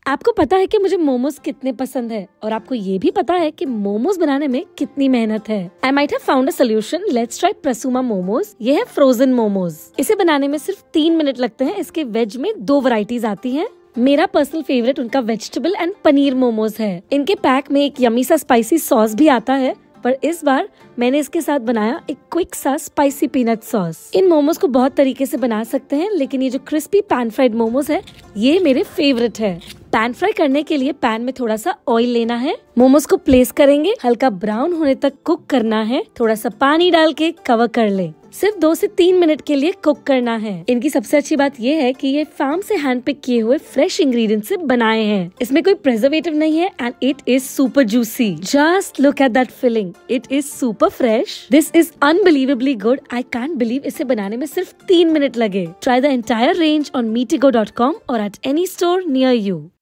आपको पता है कि मुझे मोमोज कितने पसंद है और आपको ये भी पता है कि मोमोज बनाने में कितनी मेहनत है। I might have found a solution. Let's try Prasuma momos. ये है फ्रोजन मोमोज। इसे बनाने में सिर्फ 3 मिनट लगते हैं। इसके वेज में 2 वैरायटीज आती हैं। मेरा पर्सनल फेवरेट उनका वेजिटेबल एंड पनीर मोमोज है। इनके पैक में एक यमी सा स्पाइसी सॉस भी आता है, पर इस बार मैंने इसके साथ बनाया एक क्विक सा स्पाइसी पीनट सॉस। इन मोमोज को बहुत तरीके से बना सकते हैं, लेकिन ये जो क्रिस्पी पैन फ्राइड मोमोज है ये मेरे फेवरेट है। पैन फ्राई करने के लिए पैन में थोड़ा सा ऑयल लेना है, मोमोज को प्लेस करेंगे, हल्का ब्राउन होने तक कुक करना है। थोड़ा सा पानी डाल के कवर कर ले। सिर्फ 2 से 3 मिनट के लिए कुक करना है। इनकी सबसे अच्छी बात ये है कि ये फार्म से हैंड पिक किए हुए फ्रेश इंग्रेडिएंट से बनाए हैं। इसमें कोई प्रिजर्वेटिव नहीं है and it is super juicy. Just look at that filling, it is super fresh. This is unbelievably good. I can't believe इसे बनाने में सिर्फ 3 मिनट लगे। Try the entire range on meetigo.com और at any store near you.